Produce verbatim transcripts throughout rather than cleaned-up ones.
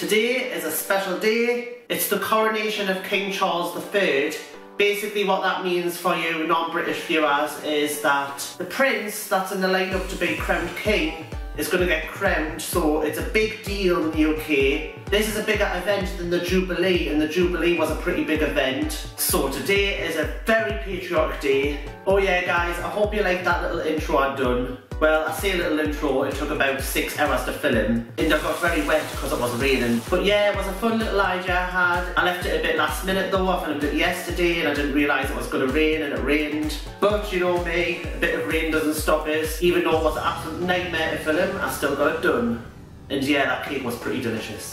Today is a special day. It's the coronation of King Charles the third. Basically what that means for you non-British viewers is that the prince that's in the lineup to be crowned king is going to get crowned, so it's a big deal in the U K. This is a bigger event than the Jubilee, and the Jubilee was a pretty big event. So today is a very patriotic day. Oh yeah guys, I hope you liked that little intro I'd done. Well, I say a little intro, it took about six hours to film, and I got very wet because it was raining. But yeah, it was a fun little idea I had. I left it a bit last minute though. I filmed it yesterday and I didn't realise it was going to rain, and it rained. But you know me, a bit of rain doesn't stop us. Even though it was an absolute nightmare to film, I still got it done. And yeah, that cake was pretty delicious.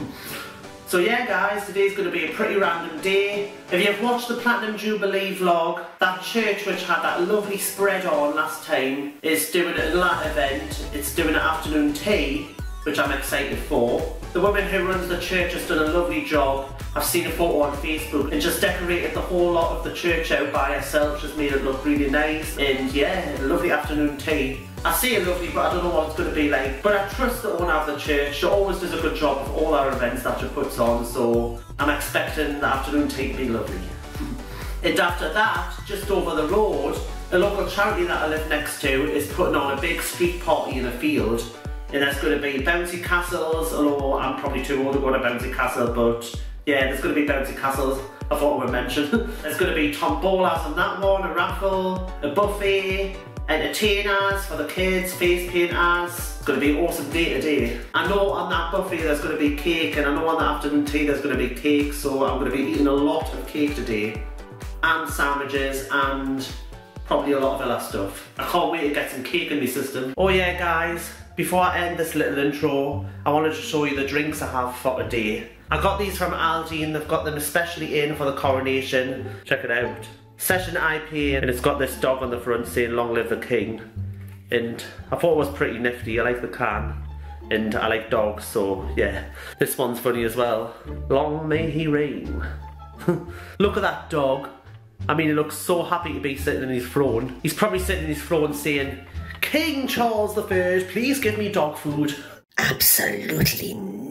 So yeah guys, today's going to be a pretty random day. If you've watched the Platinum Jubilee vlog, that church which had that lovely spread on last time is doing it in that event. It's doing an afternoon tea, which I'm excited for. The woman who runs the church has done a lovely job. I've seen a photo on Facebook and just decorated the whole lot of the church out by herself, just made it look really nice. And yeah, a lovely afternoon tea. I say lovely, but I don't know what it's going to be like. But I trust the owner of the church. She always does a good job of all our events that she puts on, so I'm expecting the afternoon tea to be lovely. And after that, just over the road, a local charity that I live next to is putting on a big street party in a field. And there's going to be bouncy castles, although I'm probably too old to go to bouncy castle, but yeah, there's going to be bouncy castles. I thought I would mention. There's going to be tombolas on that one, a raffle, a buffet, entertainers for the kids, face painters. It's going to be an awesome day today. I know on that buffet there's going to be cake, and I know on the afternoon tea there's going to be cake, so I'm going to be eating a lot of cake today. And sandwiches, and probably a lot of other stuff. I can't wait to get some cake in my system. Oh yeah guys, before I end this little intro, I wanted to show you the drinks I have for today. I got these from Aldi and they've got them especially in for the coronation. Check it out. Session I P A, and it's got this dog on the front saying long live the king. And I thought it was pretty nifty. I like the can. And I like dogs, so yeah. This one's funny as well. Long may he reign. Look at that dog. I mean, he looks so happy to be sitting in his throne. He's probably sitting in his throne saying, King Charles the third, please give me dog food. Absolutely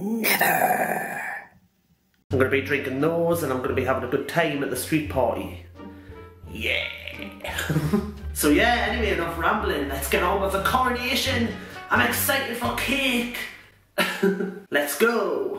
never. I'm going to be drinking those, and I'm going to be having a good time at the street party. Yeah. So yeah, anyway, enough rambling. Let's get on with the coronation. I'm excited for cake. Let's go.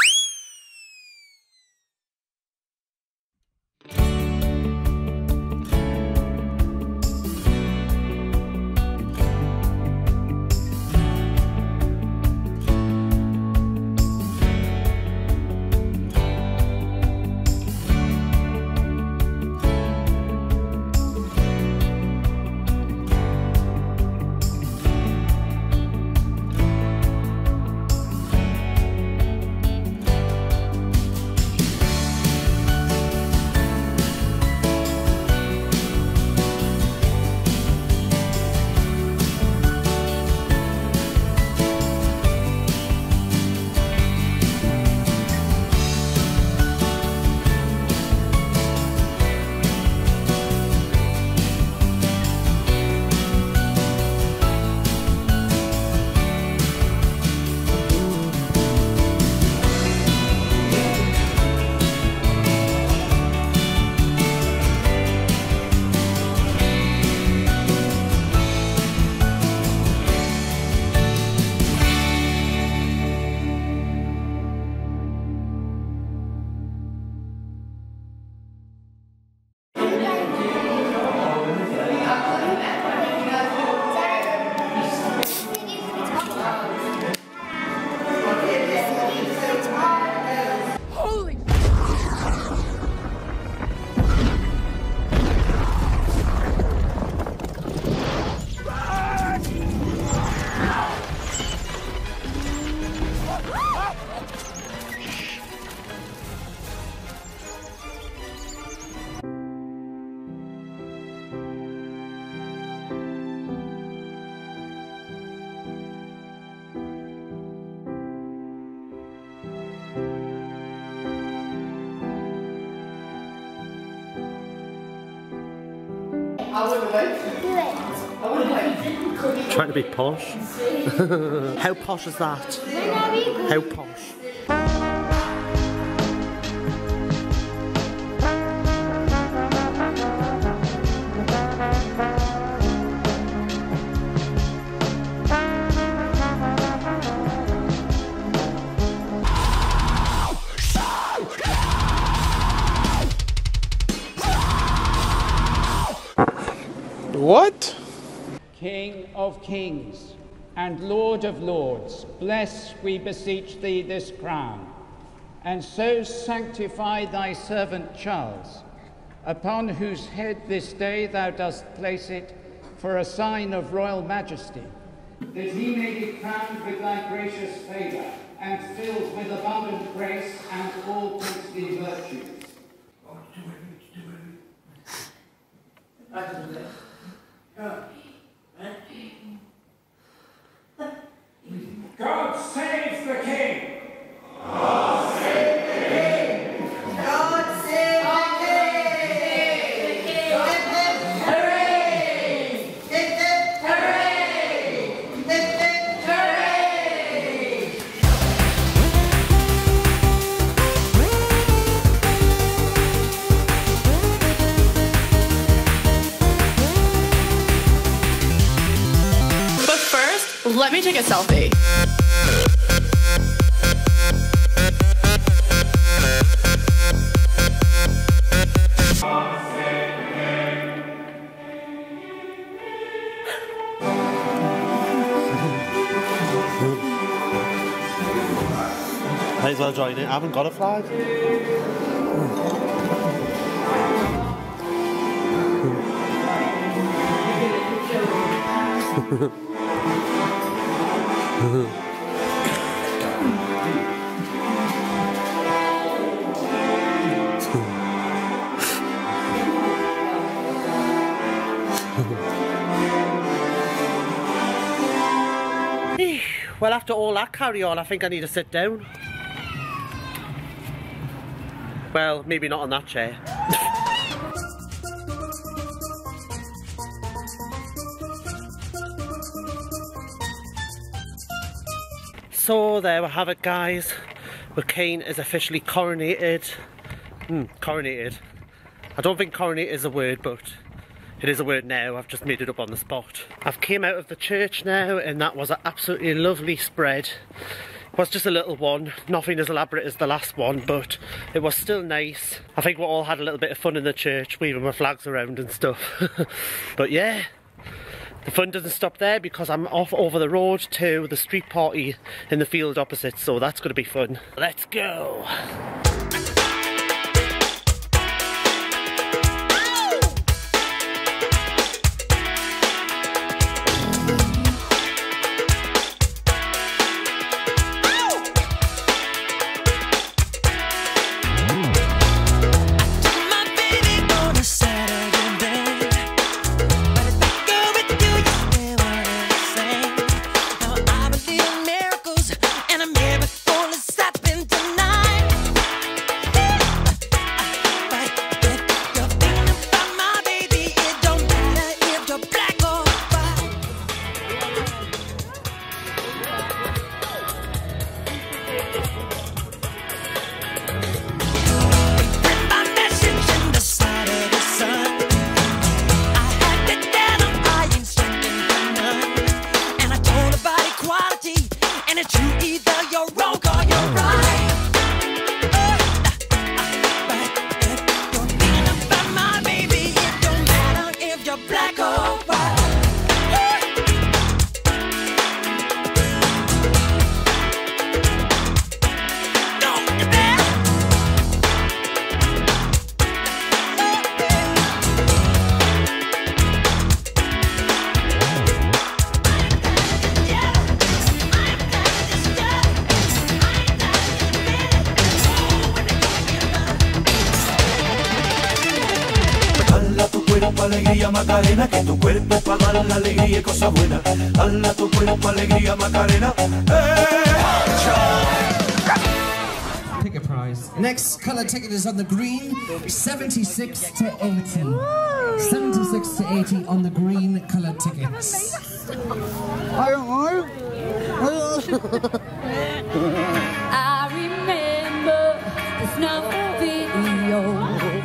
I would like to do it. I would like to. Trying to be posh. How posh is that? How posh? What? King of kings and Lord of lords, bless, we beseech thee, this crown, and so sanctify thy servant Charles, upon whose head this day thou dost place it for a sign of royal majesty, that he may be crowned with thy gracious favour and filled with abundant grace and all princely virtues. God save the king! God save the king! God save the king! Hooray! Hooray! Hooray! But first, let me take a selfie. Might as well join it. I haven't got a flag. Well, after all that carry on, I think I need to sit down. Well, maybe not on that chair. So there we have it, guys. The king is officially coronated. Hmm, coronated. I don't think coronate is a word, but it is a word now. I've just made it up on the spot. I've came out of the church now, and that was an absolutely lovely spread. It was just a little one, nothing as elaborate as the last one, but it was still nice. I think we all had a little bit of fun in the church, waving my flags around and stuff. But yeah, the fun doesn't stop there, because I'm off over the road to the street party in the field opposite, so that's going to be fun. Let's go! Alegría Macarena, que tu cuerpo para dar la alegría y cosa buena. Dala tu cuerpo alegría Macarena. Ticket prize. Next colour ticket is on the green, seventy-six to eighty. seventy-six to eighty on the green colour tickets. I don't know. I remember the snuff video.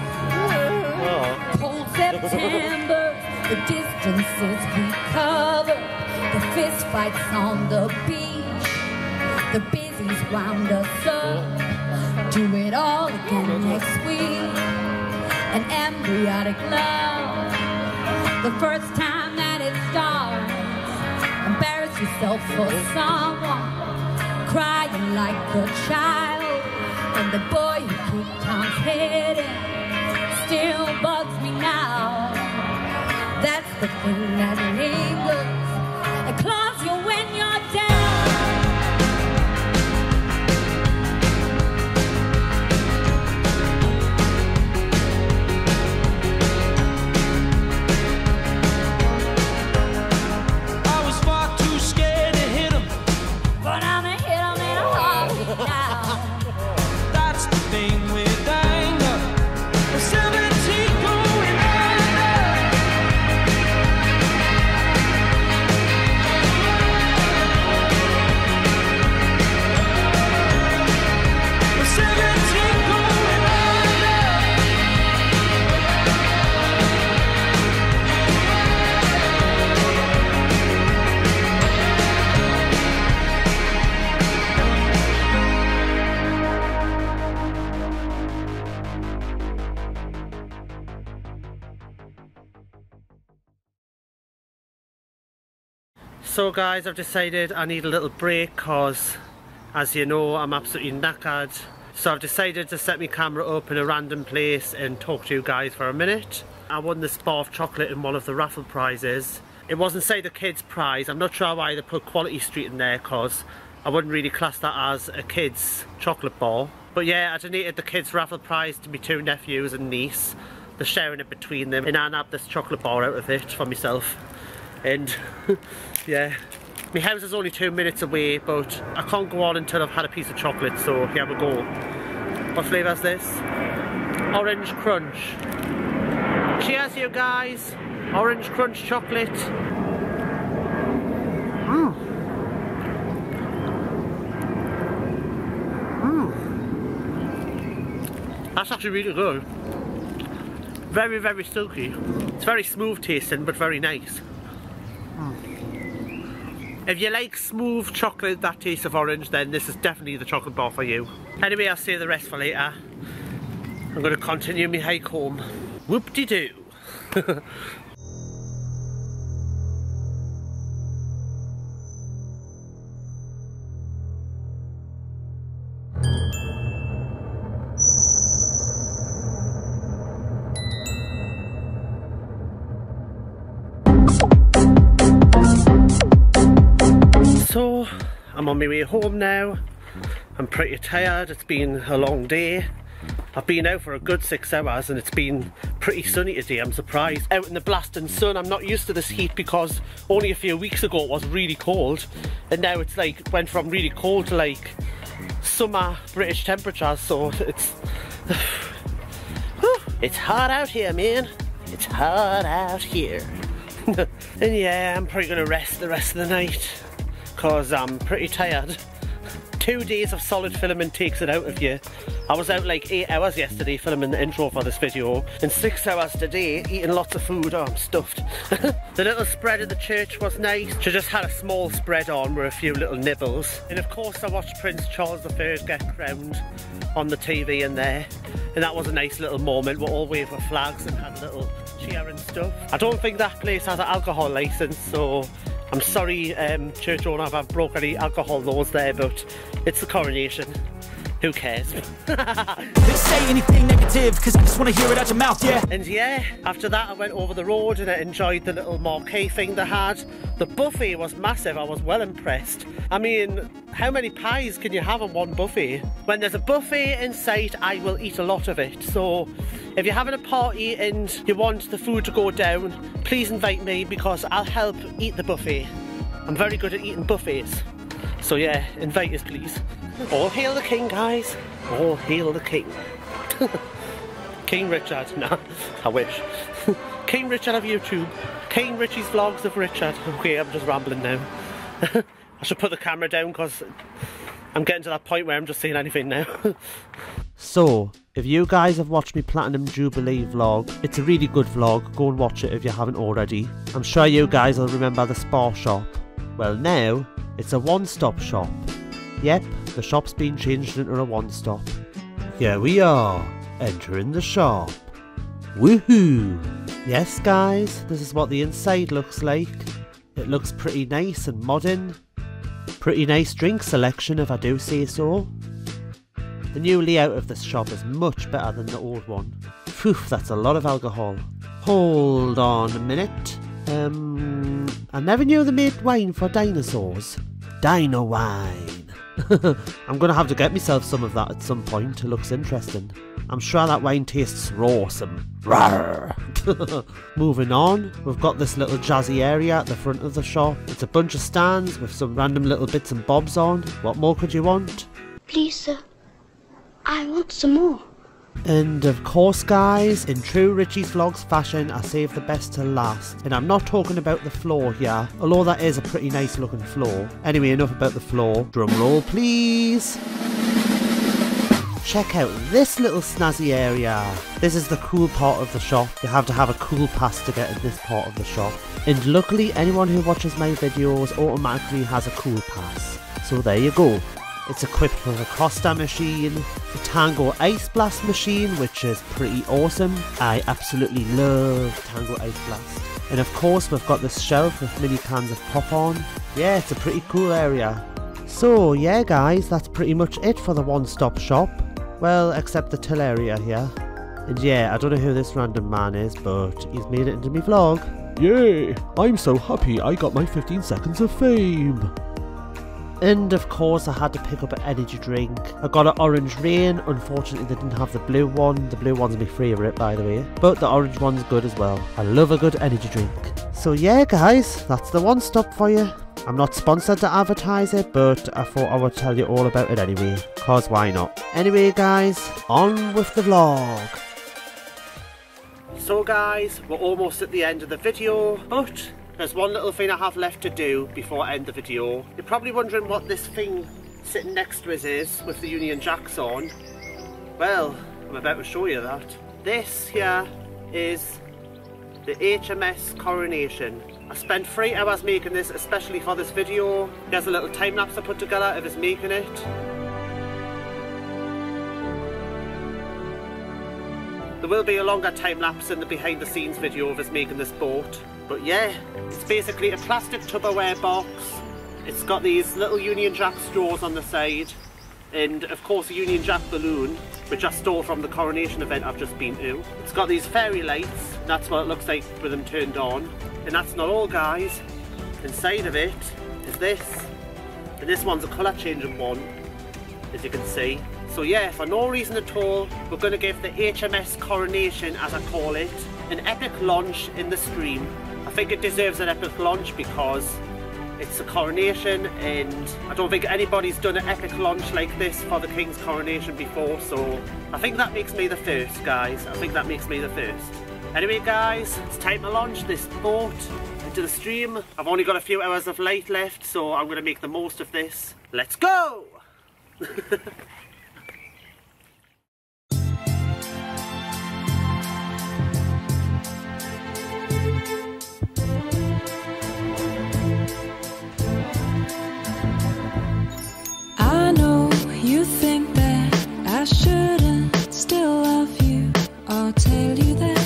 Cold September, the distances we covered, the fist fights on the beach, the busies wound us up. Do it all again next week. An embryonic love. the first time that it starts. Embarrass yourself for someone, crying like a child. And the boy who kicked Tom's head in still bugs me now. That's the thing that lingers and claws you when you're down. I was far too scared to hit him, But I'm a hit him in a heartbeat now. that's the thing with anger. seventeen going under. seventeen going under. So guys, I've decided I need a little break because, as you know, I'm absolutely knackered. So I've decided to set my camera up in a random place and talk to you guys for a minute. I won this bar of chocolate in one of the raffle prizes. It wasn't, say, the kids' prize. I'm not sure why they put Quality Street in there because I wouldn't really class that as a kids' chocolate bar. But yeah, I donated the kids' raffle prize to my two nephews and niece. They're sharing it between them, and I nabbed this chocolate bar out of it for myself. And yeah, my house is only two minutes away, but I can't go on until I've had a piece of chocolate, so here we go. What flavour is this? Orange Crunch. Cheers, you guys! Orange Crunch chocolate. Mmm. Mmm. That's actually really good. Very, very silky. It's very smooth tasting, but very nice. If you like smooth chocolate that tastes of orange, then this is definitely the chocolate bar for you. Anyway, I'll save the rest for later. I'm going to continue my hike home. Whoop-de-doo. So, I'm on my way home now. I'm pretty tired, it's been a long day. I've been out for a good six hours and it's been pretty sunny today, I'm surprised. Out in the blasting sun, I'm not used to this heat because only a few weeks ago it was really cold. And now it's like, went from really cold to like summer British temperatures, so it's... It's hot out here, man. It's hot out here. And yeah, I'm probably gonna rest the rest of the night because I'm pretty tired. Two days of solid filming takes it out of you. I was out like eight hours yesterday filming the intro for this video, and six hours today eating lots of food. Oh, I'm stuffed. The little spread at the church was nice. She just had a small spread on with a few little nibbles. And of course I watched Prince Charles the Third get crowned on the T V in there. And that was a nice little moment. We all waved with flags and had a little cheer and stuff. I don't think that place has an alcohol licence, so I'm sorry, um, church owner, if I've broke any alcohol laws there, but it's the coronation. Who cares? They say anything negative, cause I just wanna hear it out your mouth, yeah. And yeah, after that I went over the road and I enjoyed the little marquee thing they had. The buffet was massive, I was well impressed. I mean, how many pies can you have on one buffet? When there's a buffet in sight, I will eat a lot of it. So if you're having a party and you want the food to go down, please invite me because I'll help eat the buffet. I'm very good at eating buffets. So yeah, invite us please. All hail the king, guys. All hail the king. King Richard. Nah, I wish. King Richard of YouTube. King Richie's Vlogs of Richard. Okay, I'm just rambling now. I should put the camera down because I'm getting to that point where I'm just saying anything now. So, if you guys have watched me Platinum Jubilee vlog, it's a really good vlog. Go and watch it if you haven't already. I'm sure you guys will remember the Spar shop. Well, now it's a one-stop shop. Yep, the shop's been changed into a one-stop. Here we are, entering the shop. Woohoo! Yes guys, this is what the inside looks like. It looks pretty nice and modern. Pretty nice drink selection if I do say so. The new layout of this shop is much better than the old one. Phew, that's a lot of alcohol. Hold on a minute. Um, I never knew they made wine for dinosaurs. Dino wine. I'm gonna have to get myself some of that at some point. It looks interesting. I'm sure that wine tastes awesome. Moving on, we've got this little jazzy area at the front of the shop. It's a bunch of stands with some random little bits and bobs on. What more could you want? Please, sir. I want some more. And of course guys, in true Richie's Vlogs fashion, I saved the best to last. And I'm not talking about the floor here, although that is a pretty nice looking floor. Anyway, enough about the floor. Drum roll please. Check out this little snazzy area. This is the cool part of the shop. You have to have a cool pass to get in this part of the shop. And luckily anyone who watches my videos automatically has a cool pass. So there you go. It's equipped with a Costa machine, a Tango Ice Blast machine, which is pretty awesome. I absolutely love Tango Ice Blast. And of course we've got this shelf with mini cans of pop-on. Yeah, it's a pretty cool area. So yeah guys, that's pretty much it for the one-stop shop. Well, except the till area here. And yeah, I don't know who this random man is, but he's made it into my vlog. Yay! I'm so happy I got my fifteen seconds of fame. And of course I had to pick up an energy drink. I got an orange rain. Unfortunately they didn't have the blue one. The blue one's my favourite by the way. But the orange one's good as well. I love a good energy drink. So yeah guys, that's the one stop for you. I'm not sponsored to advertise it, but I thought I would tell you all about it anyway. Cause why not? Anyway guys, on with the vlog. So guys, we're almost at the end of the video, but there's one little thing I have left to do before I end the video. You're probably wondering what this thing sitting next to us is with the Union Jacks on. Well, I'm about to show you that. This here is the H M S Coronation. I spent three hours making this especially for this video. There's a little time lapse I put together of us making it. There will be a longer time lapse in the behind the scenes video of us making this boat. But yeah, it's basically a plastic Tupperware box. It's got these little Union Jack straws on the side. And of course a Union Jack balloon, which I stole from the coronation event I've just been to. It's got these fairy lights. That's what it looks like with them turned on. And that's not all guys. Inside of it is this. And this one's a colour changing one, as you can see. So yeah, for no reason at all, we're going to give the H M S Coronation, as I call it, an epic launch in the stream. I think it deserves an epic launch because it's a coronation and I don't think anybody's done an epic launch like this for the King's Coronation before, so I think that makes me the first guys. I think that makes me the first. Anyway guys, it's time to launch this boat into the stream. I've only got a few hours of light left, so I'm going to make the most of this. Let's go! I know you think that I shouldn't still love you or tell you that.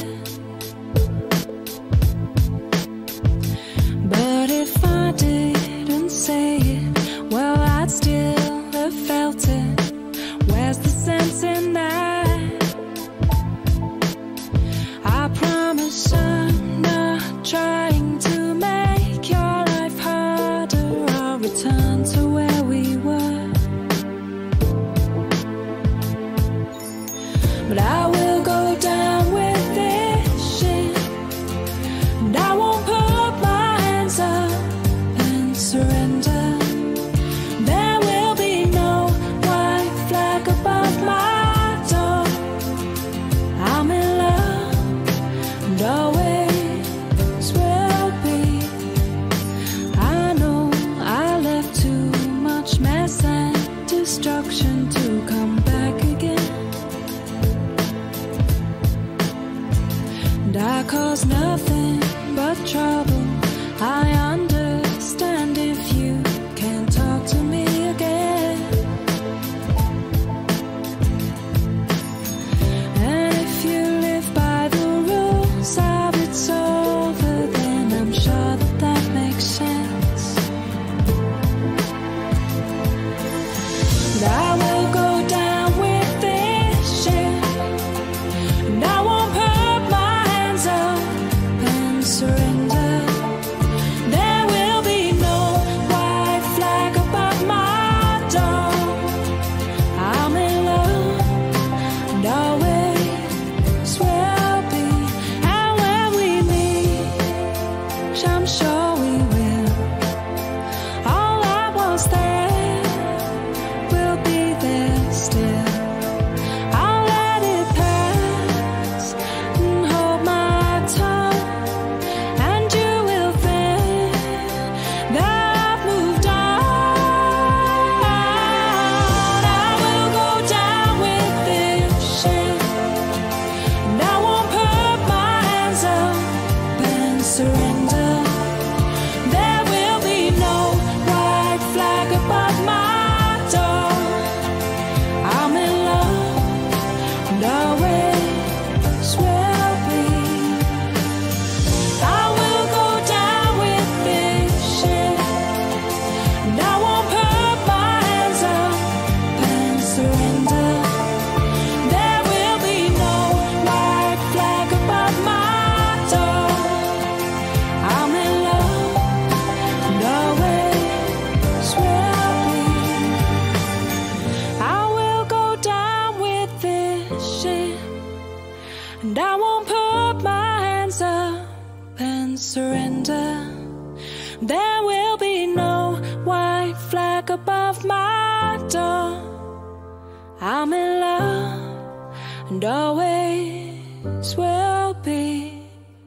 But if I didn't say it, well, I'd still have felt it. Where's the sense in that? I promise I'm not trying to make your life harder. I'll return to where we were. But I will go down with this shit, and I won't put my hands up and surrender. There will be no white flag above my door. I'm in love and always will be. I know I left too much mess and destruction to come back again. And I cause nothing but trouble. I understand if you can't talk to me again. And if you live by the rules I've and always will be.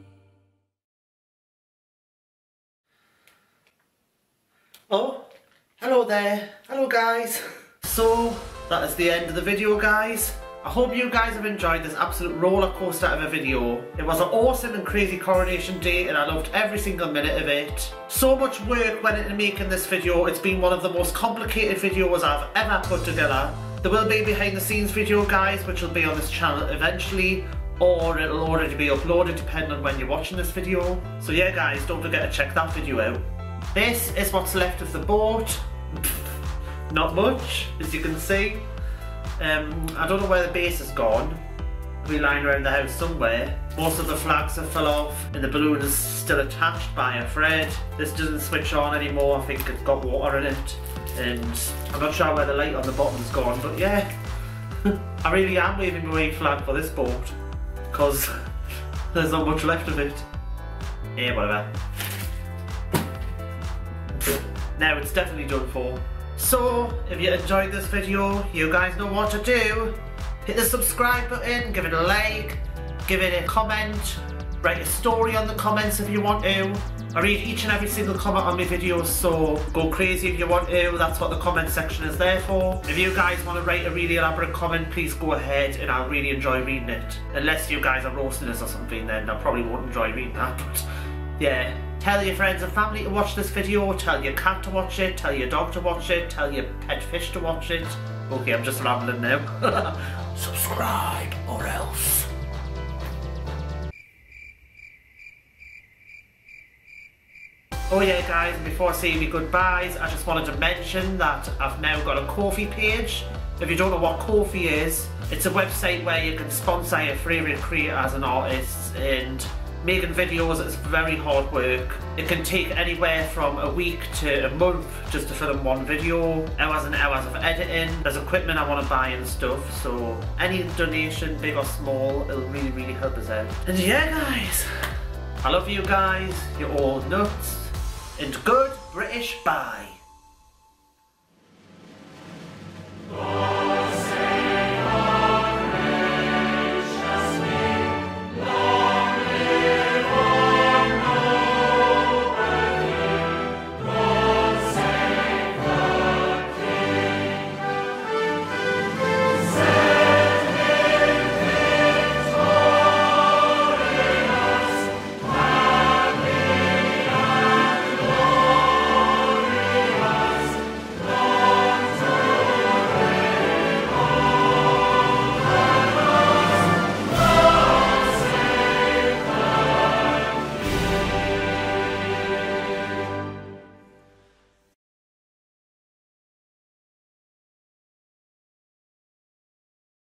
Oh, hello there. Hello guys. So, that is the end of the video, guys. I hope you guys have enjoyed this absolute roller coaster of a video. It was an awesome and crazy coronation day and I loved every single minute of it. So much work went into making this video. It's been one of the most complicated videos I've ever put together. There will be a behind the scenes video, guys, which will be on this channel eventually, or it'll already be uploaded depending on when you're watching this video. So yeah guys, don't forget to check that video out. This is what's left of the boat. Not much, as you can see. Um, I don't know where the base has gone. It'll be lying around the house somewhere. Most of the flags have fell off and the balloon is still attached by a thread. This doesn't switch on anymore, I think it's got water in it. And I'm not sure where the light on the bottom's gone, but yeah. I really am waving my white flag for this boat. Because there's not much left of it. Yeah, whatever. Now it's definitely done for. So, if you enjoyed this video, you guys know what to do. Hit the subscribe button, give it a like, give it a comment, write a story on the comments if you want to. I read each and every single comment on my videos, so go crazy if you want to, that's what the comment section is there for. If you guys want to write a really elaborate comment, please go ahead and I'll really enjoy reading it. Unless you guys are roasting us or something, then I probably won't enjoy reading that, but yeah. Tell your friends and family to watch this video, tell your cat to watch it, tell your dog to watch it, tell your pet fish to watch it. Okay, I'm just rambling now. Subscribe or else. Oh yeah guys, before saying me goodbyes, I just wanted to mention that I've now got a Ko-fi page. If you don't know what Ko-fi is, it's a website where you can sponsor your favourite creators and artists, and making videos is very hard work. It can take anywhere from a week to a month just to film one video, hours and hours of editing. There's equipment I want to buy and stuff, so any donation, big or small, it'll really, really help us out. And yeah guys, I love you guys, you're all nuts, and good British bye.